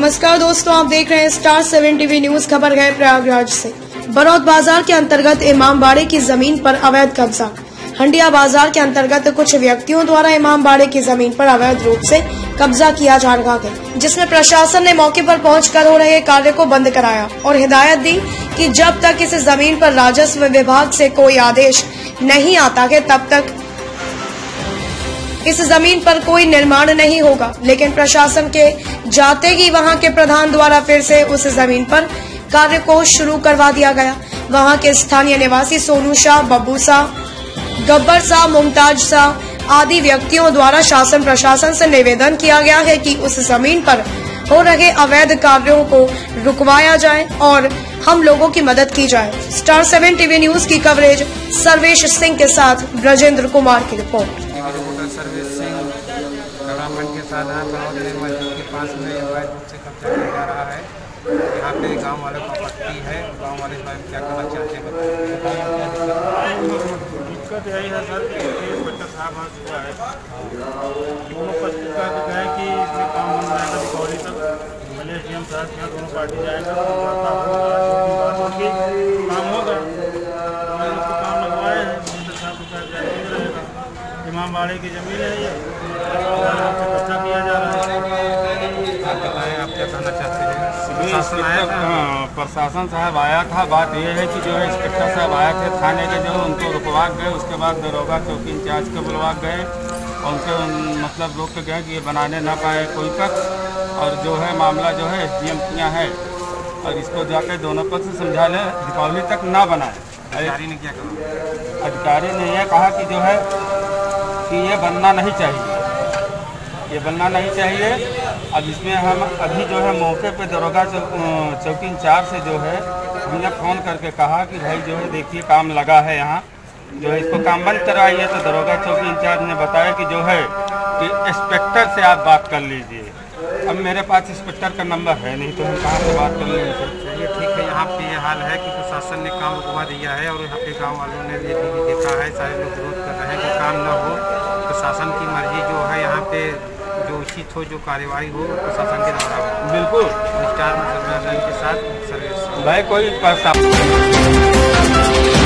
नमस्कार दोस्तों, आप देख रहे हैं स्टार 7 टीवी न्यूज। खबर है प्रयागराज से। बरौद बाजार के अंतर्गत इमामबाड़े की जमीन पर अवैध कब्जा। हंडिया बाजार के अंतर्गत कुछ व्यक्तियों द्वारा इमामबाड़े की जमीन पर अवैध रूप से कब्जा किया जा रहा है, जिसमें प्रशासन ने मौके पर पहुंचकर हो रहे कार्य को बंद कराया और हिदायत दी कि जब तक इस जमीन पर राजस्व विभाग से कोई आदेश नहीं आता है तब तक इस जमीन पर कोई निर्माण नहीं होगा। लेकिन प्रशासन के जाते ही वहां के प्रधान द्वारा फिर से उस जमीन पर कार्य को शुरू करवा दिया गया। वहां के स्थानीय निवासी सोनू शाह, बब्बू शाह, गब्बर शाह, मुमताज शाह आदि व्यक्तियों द्वारा शासन प्रशासन से निवेदन किया गया है कि उस जमीन पर हो रहे अवैध कार्यों को रुकवाया जाए और हम लोगों की मदद की जाए। स्टार 7 टीवी न्यूज की कवरेज सर्वेश सिंह के साथ ब्रजेंद्र कुमार की रिपोर्ट। सर्विस सिंह गवर्नमेंट के साथ मस्जिद के पास में अवैध रूप से कब्जा किया जा रहा है। यहाँ पे गांव वालों का आपत्ति है। गांव वाले क्या करना चाहते हैं बताइए। दिक्कत यही है सर कि इंस्पेक्टर साहब आ चुका है। दोनों पक्ष का है कि इससे काम बन जाएगा दीपावली तक। भले सीएम साहब के यहाँ दोनों पार्टी जाएगा तो वार्ता होगा, काम होगा। तो काम लगवाए हैं इंस्पेक्टर साहब को रहेगा। इमामबाड़े की जमीन है, ये कब्जा किया जा रहा है। आप बताएं, आप क्या कहना चाहते हैं? प्रशासन साहब आया था। बात यह है कि जो है इंस्पेक्टर साहब आए थे थाने के, जो उनको रुकवा गए। उसके बाद दरोगा चौकी इंचार्ज को बुलवा गए और उनके मतलब रोक के गए कि ये बनाने ना पाए कोई पक्ष। और जो है मामला जो है एसडीएम किया है और इसको जाकर दोनों पक्ष से समझा लें, दीपावली तक ना बनाए। अधिकारी ने क्या कहा? अधिकारी ने यह कहा कि जो है कि ये बनना नहीं चाहिए, ये बनना नहीं चाहिए। अब इसमें हम अभी जो है मौके पे दरोगा चौकी इंचार्ज से जो है हमने फ़ोन करके कहा कि भाई जो है देखिए काम लगा है यहाँ, जो है इसको काम बंद कराइए। तो दरोगा चौकी इंचार्ज ने बताया कि जो है कि इंस्पेक्टर से आप बात कर लीजिए। अब मेरे पास इंस्पेक्टर का नंबर है नहीं, तो हम कहाँ से बात कर लेंगे। चलिए ठीक है। यहाँ पे ये हाल है कि प्रशासन ने काम रुकवा दिया है और यहाँ पे गाँव वालों ने ये भी देखा है, सारे लोग विरोध कर रहे हैं कि काम न हो। प्रशासन की मर्जी जो है यहाँ पे जो उचित हो, जो कार्रवाई हो प्रशासन के द्वारा हो। बिल्कुल स्टार के साथ सर्विस भाई कोई